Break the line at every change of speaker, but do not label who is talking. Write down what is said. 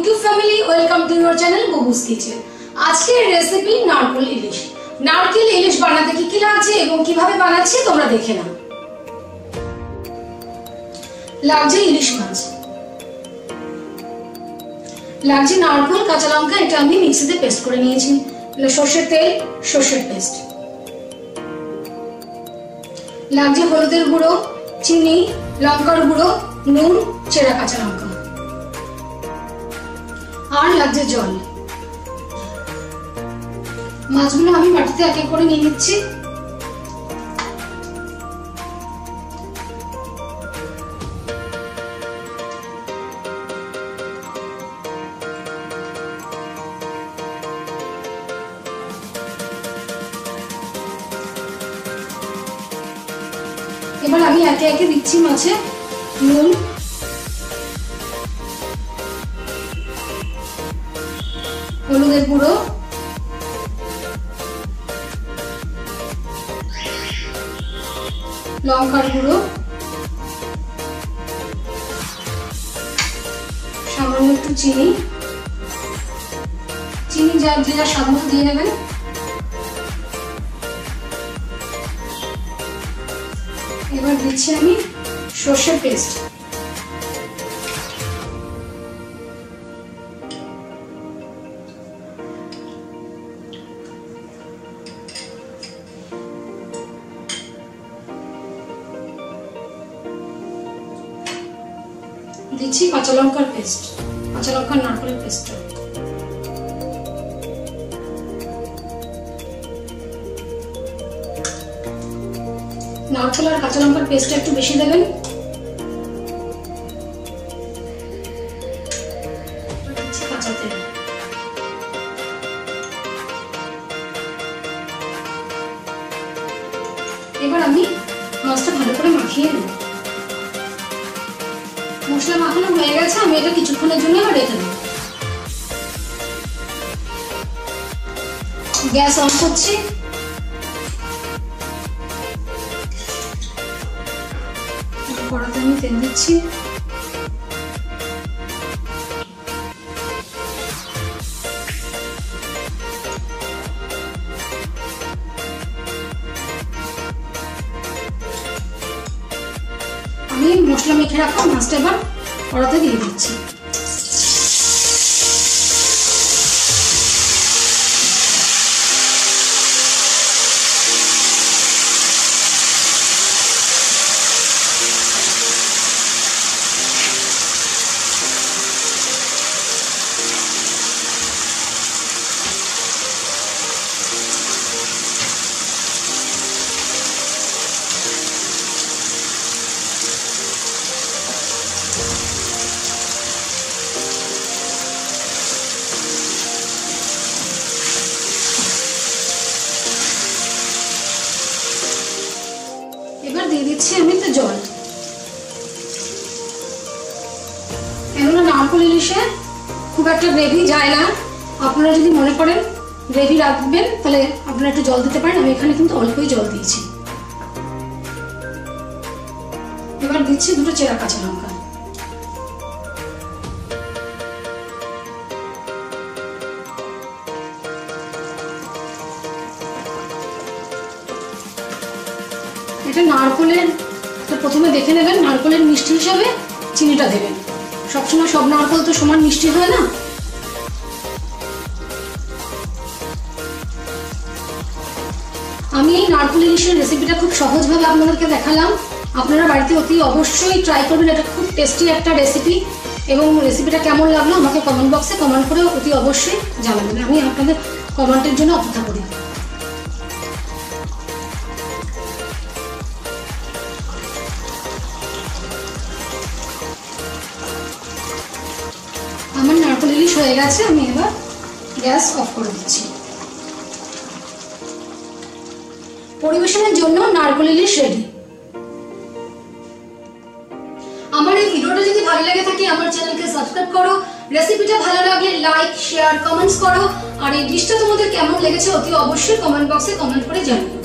YouTube family, welcome to your channel Bubu's kitchen. আজকের recipe নারকেল ইলিশ। নারকেল ইলিশ বানাতে কি কি লাগছে এবং কিভাবে বানাচ্ছি তোমরা দেখে নাও। লাগছে ইলিশ মাছ, লাগছে নারকেল, কাঁচা লঙ্কা, এটা আমি মিক্সিতে পেস্ট করে নিয়েছি, সর্ষের তেল, সর্ষের পেস্ট, লাগছে হলুদের গুঁড়ো, চিনি, লঙ্কার গুঁড়ো, নুন, চেরা কাঁচা লঙ্কা, আর লাগছে জল। মাছগুলো আমি মাটিতে এক এক করে নিয়ে নিচ্ছি। এবার আমি একে একে দিচ্ছি মাছে নুন, হলুদের গুঁড়ো, লঙ্কার গুঁড়ো, সামান্য একটু চিনি, যার যে যার স্বাদ মতো দিয়ে নেবেন। এবার দিচ্ছি আমি সর্ষের পেস্ট, দিচ্ছি কাঁচা লঙ্কার পেস্ট, কাঁচা লঙ্কার নারকেলের পেস্ট, নারকেল আর কাঁচা লঙ্কার পেস্টটা একটু বেশি দেবেন। কাঁচা তেল, এবার আমি মাছটা ভালো করে মাখিয়ে নেব। মশলা মাখানো হয়ে গেছে, আমি এটা কিছুক্ষণের জন্য আবার রেখে দেব। গ্যাস অন করছি। কড়াতে আমি তেল দিচ্ছি। আমি মশলা মেখে রাখা মাছটা এবার কড়াতে দিয়ে দিচ্ছি। এবার দিয়ে দিচ্ছি আমি তো জল। কেননা নারকেল ইলিশে খুব একটা গ্রেভি যায় না, আপনারা যদি মনে করেন গ্রেভি রাখবেন তাহলে আপনারা একটু জল দিতে পারেন। আমি এখানে কিন্তু অল্পই জল দিয়েছি। এবার দিচ্ছি দুটো চেরা কাঁচা লঙ্কা, এটা নারকেলের প্রথমে দেখে নেবেন, নারকেলের মিষ্টি হিসাবে চিনিটা দেবেন। সবসময় সব নারকেল তো সমান মিষ্টি হয় না। আমি এই নারকেল ইলিশের রেসিপিটা খুব সহজভাবে আপনাদেরকে দেখালাম। আপনারা বাড়িতে অতি অবশ্যই ট্রাই করবেন, এটা খুব টেস্টি একটা রেসিপি। এবং রেসিপিটা কেমন লাগলো আমাকে কমেন্ট বক্সে কমেন্ট করে অতি অবশ্যই জানাবেন। আমি আপনাদের কমেন্টের জন্য অপেক্ষা করি। আমার নারকেল ইলিশ হয়ে গেছে, আমি এবার গ্যাস অফ করে দিচ্ছি। পরিবেশনের জন্য নারকেল ইলিশ রেডি। আমার এই ভিডিওটা যদি ভালো লেগে থাকে আমার চ্যানেলকে সাবস্ক্রাইব করো, রেসিপিটা ভালো লাগলে লাইক, শেয়ার, কমেন্টস করো। আর এই ডিশটা তোমাদের কেমন লেগেছে অতি অবশ্যই কমেন্ট বক্সে কমেন্ট করে জানিও।